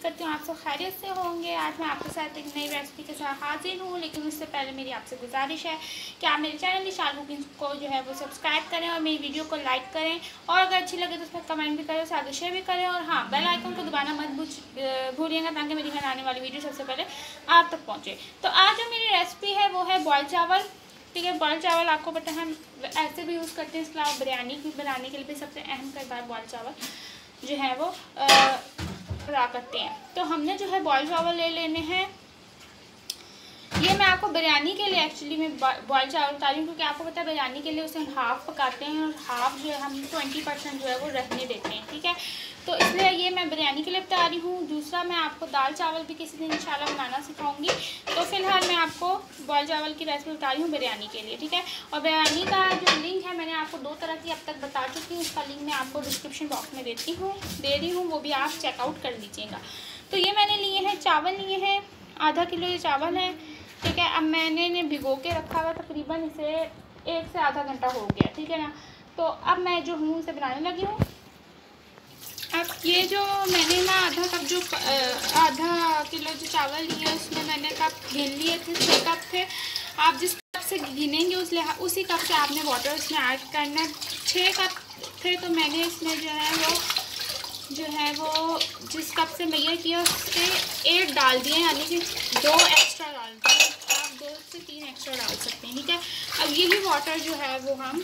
करती हूँ आप सब खैरियत से होंगे। आज मैं आपके साथ एक नई रेसिपी के साथ हाजिर हूँ, लेकिन उससे पहले मेरी आपसे गुजारिश है कि आप मेरे चैनल निशान कुकिंग को जो है वो सब्सक्राइब करें और मेरी वीडियो को लाइक करें, और अगर अच्छी लगे तो उस पर कमेंट भी करें, उसे आगे शेयर भी करें, और हाँ, बेल आइकन को दबाना मत भूलिएगा ताकि मेरी हर आने वाली वीडियो सबसे पहले आप तक पहुँचे। तो आज जो मेरी रेसिपी है वो है बॉयल चावल। ठीक है, बॉयल चावल आपको पता है हम ऐसे भी यूज़ करते हैं, इसके अलावा बिरयानी की बनाने के लिए भी सबसे अहम किरदार बॉयल चावल जो है वो अदा करते हैं। तो हमने जो है बॉयल चावल ले लेने हैं। ये मैं आपको बिरयानी के लिए एक्चुअली मैं बॉयल चावल बता रही हूँ, क्योंकि आपको पता है बिरयानी के लिए उसे हम हाफ़ पकाते हैं और हाफ़ जो है हम 20% जो है वो रखने देते हैं। ठीक है, तो इसलिए ये मैं बिरयानी के लिए बता रही हूँ। दूसरा, मैं आपको दाल चावल भी किसी दिन इंशाल्लाह बनाना सिखाऊंगी। तो फिलहाल मैं आपको बॉयल चावल की रेसिपी बता रही हूँ बिरयानी के लिए। ठीक है, और बिरयानी का जो लिंक है मैंने आपको 2 तरह की अब तक बता चुकी हूँ, उसका लिंक मैं आपको डिस्क्रिप्शन बॉक्स में दे रही हूँ, वो भी आप चेकआउट कर लीजिएगा। तो ये मैंने लिए हैं चावल, लिए हैं आधा किलो ये चावल है। ठीक है, अब मैंने इन्हें भिगो के रखा हुआ, तकरीबन इसे 1 से आधा घंटा हो गया। ठीक है ना, तो अब मैं जो हूँ इसे बनाने लगी हूँ। अब ये जो मैंने ना आधा किलो जो चावल लिए उसमें मैंने कप गिन लिए थे, 6 कप थे। आप जिस कप से गिनेंगे उसी कप से आपने वाटर इसमें ऐड करना। 6 कप थे तो मैंने इसमें जो है वो जिस कप से मेजर किया उससे 8 डाल दिए, यानी कि 2 एक्स्ट्रा डाल दिए। आप 2 से 3 एक्स्ट्रा डाल सकते हैं। ठीक है, अब यही वाटर जो है वो हम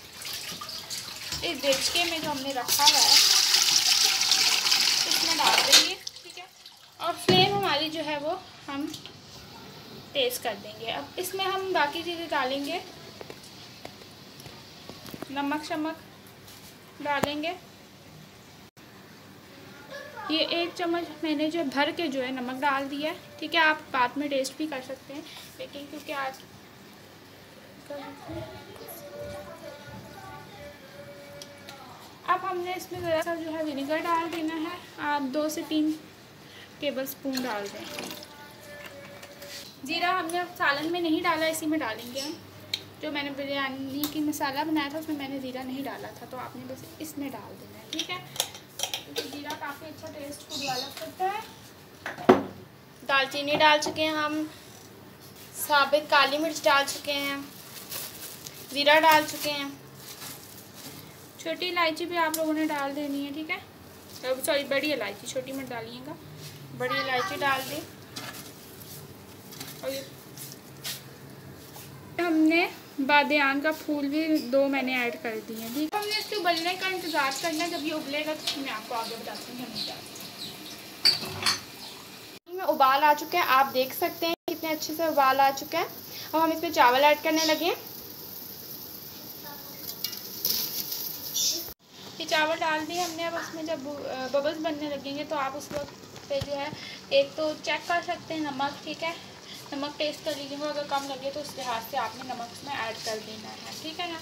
इस देचके में जो हमने रखा हुआ है इसमें डाल देंगे। ठीक है, और फ्लेम हमारी जो है वो हम तेज़ कर देंगे। अब इसमें हम बाकी चीज़ें डालेंगे, नमक शमक डालेंगे। ये 1 चम्मच मैंने जो भर के जो है नमक डाल दिया है। ठीक है, आप बाद में टेस्ट भी कर सकते हैं, लेकिन क्योंकि आज अब हमने इसमें ज़रा सा जो है विनेगर डाल देना है। आप 2 से 3 टेबल स्पून डाल दें। ज़ीरा हमने सालन में नहीं डाला, इसी में डालेंगे हम। जो मैंने बिरयानी की मसाला बनाया था उसमें मैंने ज़ीरा नहीं डाला था, तो आपने बस इसमें डाल देना है। ठीक है, क्योंकि ज़ीरा काफ़ी अच्छा टेस्ट को डेवलप करता है। दालचीनी डाल चुके हैं हम, साबित काली मिर्च डाल चुके हैं, ज़ीरा डाल चुके हैं, छोटी इलायची भी आप लोगों ने डाल देनी है। ठीक है, सॉरी बड़ी इलायची, छोटी मत डालिएगा, बड़ी इलायची डाल दें। और ये हमने बादियान का फूल भी 2 मैंने ऐड कर दिए हैं। ठीक है, हमने इसके उबलने का इंतज़ार करना है। जब ये उबलेगा तो मैं आपको आगे बताती हूँ। में उबाल आ चुके हैं, आप देख सकते हैं कितने अच्छे से उबाल आ चुका है। अब हम इसमें चावल ऐड करने लगे हैं। ये चावल डाल दिए हमने। अब इसमें जब बबल्स बनने लगेंगे तो आप उस वक्त पे जो है एक तो चेक कर सकते हैं नमक। ठीक है, नमक टेस्ट कर लीजिएगा, अगर कम लगे तो उस लिहाज से आपने नमक इसमें ऐड कर देना है। ठीक है ना,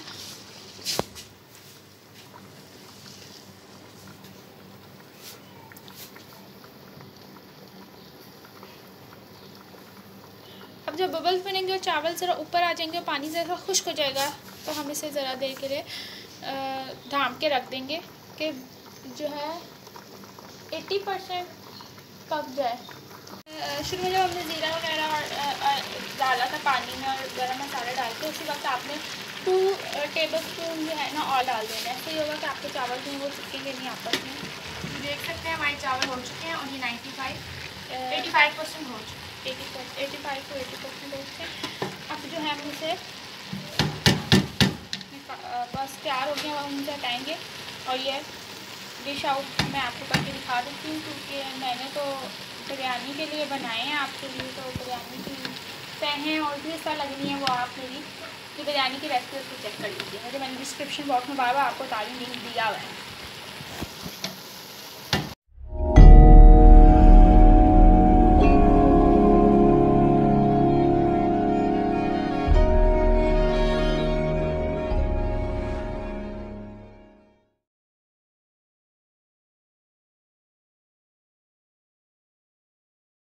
अब जब बबल्स बनेंगे और चावल ज़रा ऊपर आ जाएंगे और पानी ज़रा खुश्क हो जाएगा तो हम इसे ज़रा देर के लिए ढाँप के रख देंगे कि जो है 80% पक जाए। शुरू में जब हमने ज़ीरा वगैरह डाला था पानी में और गरम मसाला डाल के, उसी वक्त आपने 2 टेबल स्पून जो है ना ऑयल डाल देना है। इससे ये होगा कि आपके चावल जो वो चिपकेंगे नहीं आपस में। देख सकते हैं हमारे चावल हो चुके हैं और ये 85% हो चुके हैं, 85 to 80% हो चुके हैं। अब जो है हम इसे बस तैयार हो गया, हम इसे हटाएँगे और ये डिश आउट मैं आपको करके दिखा देती हूँ, क्योंकि मैंने तो बिरयानी के लिए बनाए हैं आपके लिए। तो बिरयानी की तहें और भी ऐसा लगनी है वो आप मेरी जो बिरयानी की रेसिपी उसको चेक कर लीजिए। मुझे मैंने डिस्क्रिप्शन बॉक्स में बार बार आपको तारीफ लिंक दिया हुआ है।